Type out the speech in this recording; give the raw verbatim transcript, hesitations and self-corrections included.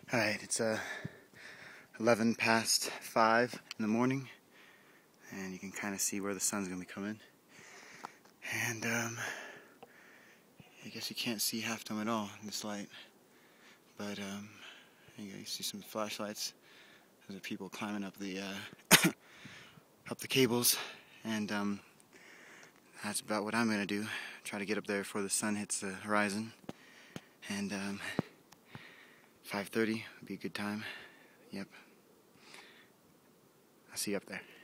Alright, it's uh, eleven past five in the morning, and you can kind of see where the sun's going to be coming. And um, I guess you can't see half of them at all in this light, but um, you guys see some flashlights. There's people climbing up the uh, up the cables, and um, that's about what I'm going to do. Try to get up there before the sun hits the horizon, and um, five thirty would be a good time. Yep. I'll see you up there.